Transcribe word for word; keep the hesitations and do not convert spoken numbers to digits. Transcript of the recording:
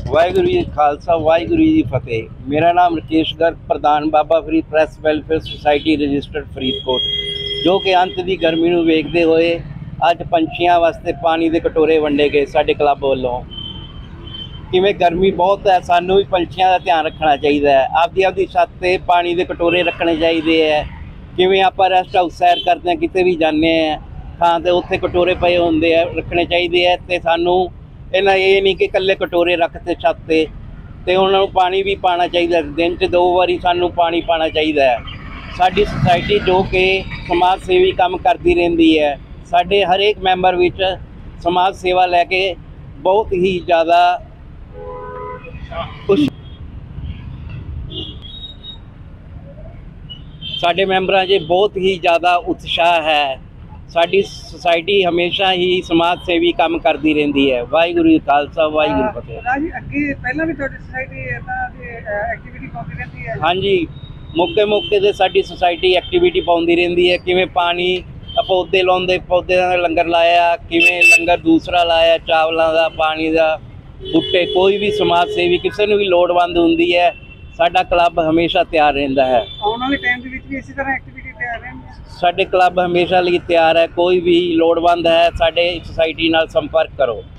वाहिगुरू जी खालसा वाहिगुरू जी फतेह। मेरा नाम राकेश गर्ग, प्रधान Baba Farid press welfare society registered Faridkot. जो कि अंत की गर्मी नूं वेखदे होए अज पंछियां वास्ते पानी के कटोरे वंडे गए साडे क्लब वालों। किवें गर्मी बहुत है, सानूं भी पंछियां का ध्यान रखना चाहिए है। आपदी आपदी छत ते पानी के कटोरे रखने चाहिए है। किवें आपां रेस्ट हाउस सैर करते हैं, किते भी जाने थां ते उत्थे कटोरे पए होंदे है, रखने चाहिए है। ते सानूं इन्ना ये नहीं कि कल्ले कटोरे रखते छत ते ते उन्हां नूं पानी भी पाना चाहिए। दिन च दो बारी सानूं पानी पाना चाहिए है। साडी सोसाइटी जो कि समाज सेवी काम करती रहिंदी है, साडे हर एक मैंबर विच समाज सेवा लैके बहुत ही ज़्यादा खुश साडे मैंबरां च बहुत ही ज़्यादा उत्साह है। साडी सोसाइटी हमेशा ही समाज सेवी काम करती रहिंदी है। वाहिगुरू जी खालसा वाहिगुरू फतेह। राजी अगे पहला भी तुहाडी सोसाइटी इदां दी एक्टिविटी पाउंदी रहिंदी है? हाँ जी, मौके मौके ते साडी सोसाइटी एक्टिविटी पाउंदी रहिंदी है। किवें पानी पौधे लाउंदे, पौधे दा लंगर लाया, किवें लंगर दूसरा लाया, चावलों का पानी का बूटे, कोई भी समाज सेवी किसी नूं भी लोड़वंद हुंदी है, साडा क्लब हमेशा तैयार रहिंदा है। आउण वाले टाइम दे विच भी इसी तरह एक्टिविटी तैयार रहणगी? साडे क्लब हमेशा लिए तैयार है। कोई भी लोड़वंद है साडे सोसाइटी नाल संपर्क करो।